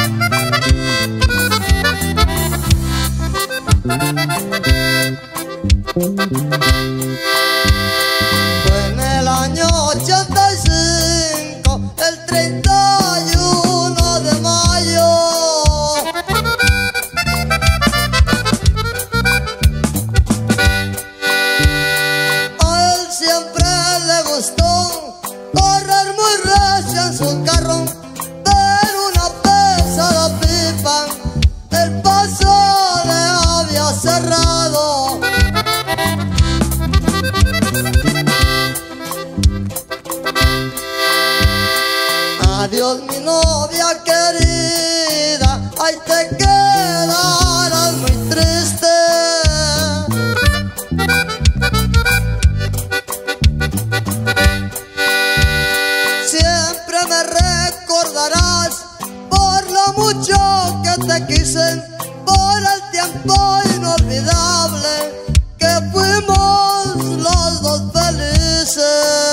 Fue en el año ochenta y cinco, el treinta y uno de mayo. A él siempre le gustó correr muy recio en su carro, ver una pesada pipa, el paso le había cerrado. Adiós mi novia querida, ahí te quedarás muy triste. Siempre me recordarás por lo mucho que te quise, por el tiempo inolvidable que fuimos los dos felices.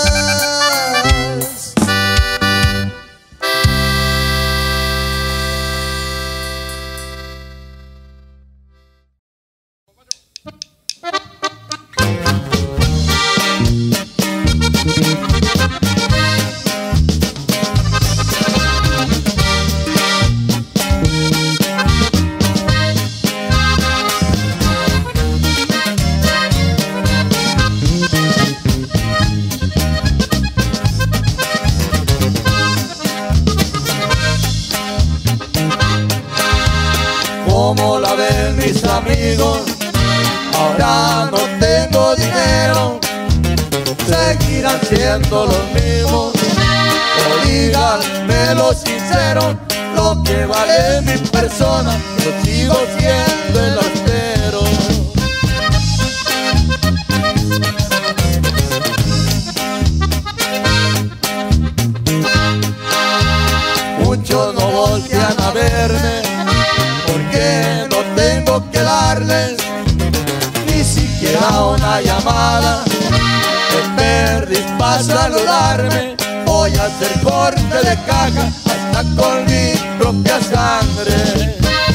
Como la ven mis amigos, ahora no tengo dinero, seguirán siendo los mismos. O díganmelo sincero, lo que vale mi persona, yo sigo siendo el austero. Muchos no voltean a verme, porque no tengo que darles ni siquiera una llamada. Me perdí para saludarme, voy a hacer corte de caja hasta con mi propia sangre.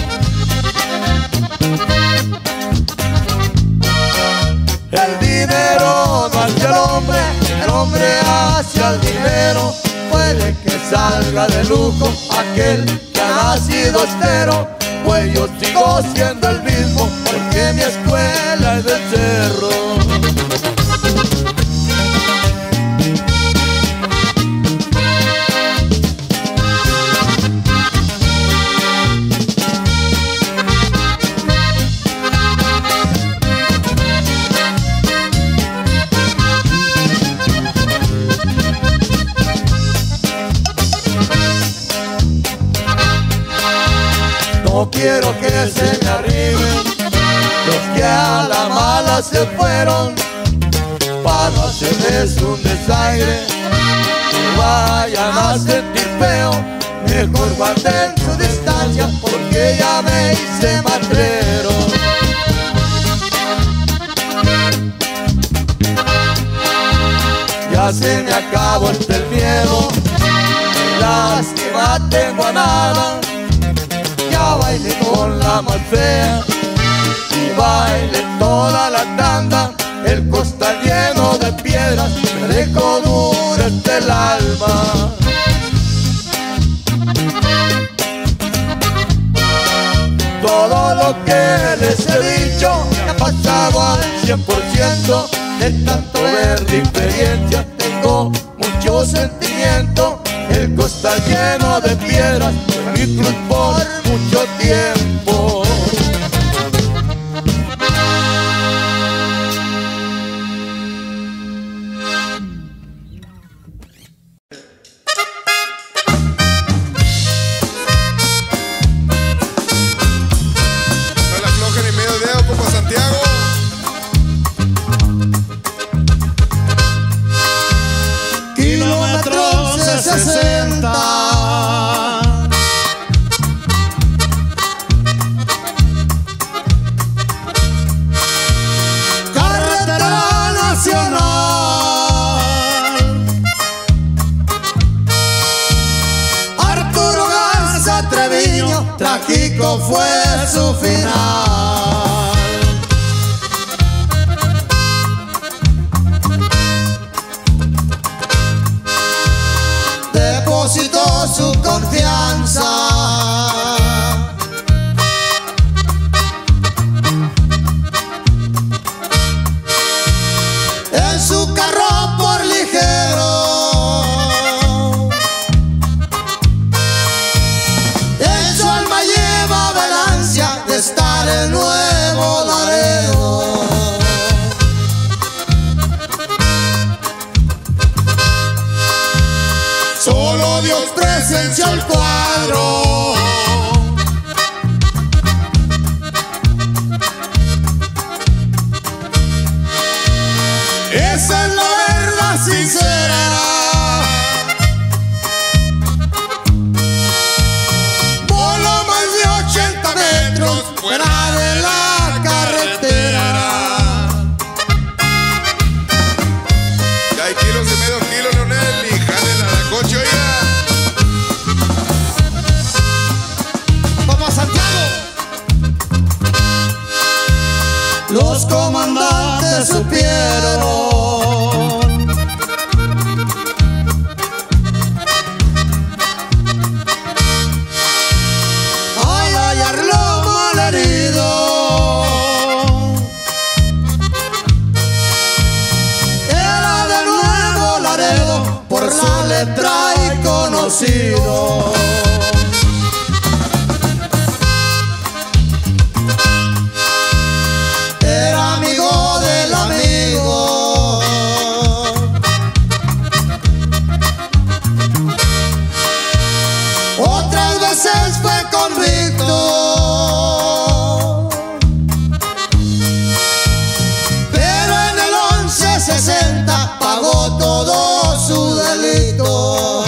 El dinero no hace al hombre, el hombre hacia el dinero. Puede que salga de lujo aquel que ha nacido austero, pues yo sigo siendo el mismo, porque mi escuela es del cerro. No quiero que se me arriben los que a la mala se fueron, para no hacerles un desaire y vayan a sentir feo. Mejor guarden su distancia, porque ya me hice matrero. Ya se me acabó el miedo, lástima tengo a nada. ella baile con la más fea y baile toda la tanda. El costal lleno de piedras me dejó dura hasta el alma. Todo lo que les he dicho me ha pasado al cien por ciento. De tanto ver diferencia tengo mucho sentimiento. El costal lleno de piedras fue mi cruz por mucho tiempo. Carretera nacional, Arturo Garza Treviño, trágico fue su final. Depositó su confianza en su carro por ligero. En su alma lleva velancia de estar en Nuevo Laredo. Solo Dios presenció el cuadro. Esa es la verdad sincera. Voló más de ochenta metros fuera de la carretera. Ya hay kilos y medio kilo, Leonel, y jale la coche, oiga. ¡Vamos, Santiago! Los comandantes supieron al hallarlo malherido. Era de Nuevo Laredo, por la letra y conocido. Era amigo del amigo. Otras veces fue convicto, pero en el once sesenta pagó todo su delito.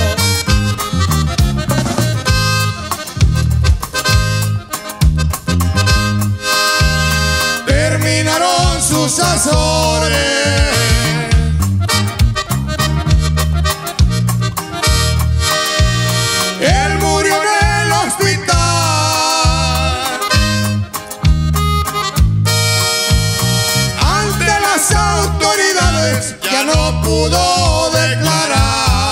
Terminaron sus azores. Él murió en el hospital. Ante las autoridades ya no pudo declarar.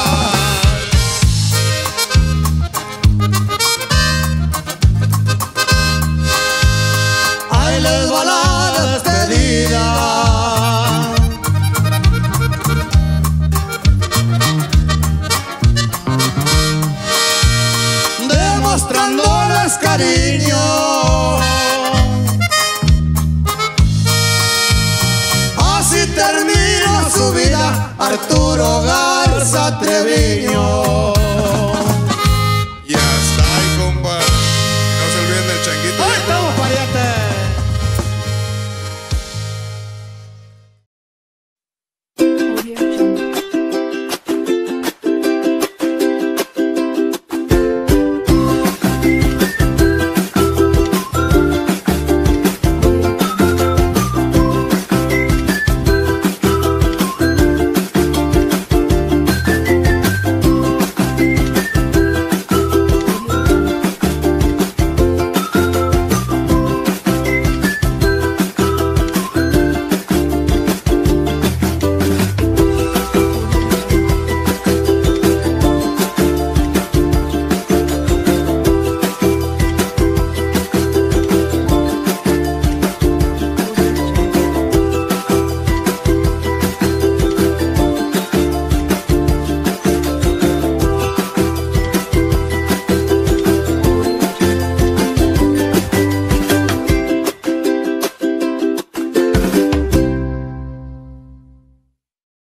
Ahí les va la despedida. Demostrándoles cariño. Así terminó su vida Arturo Garza Treviño.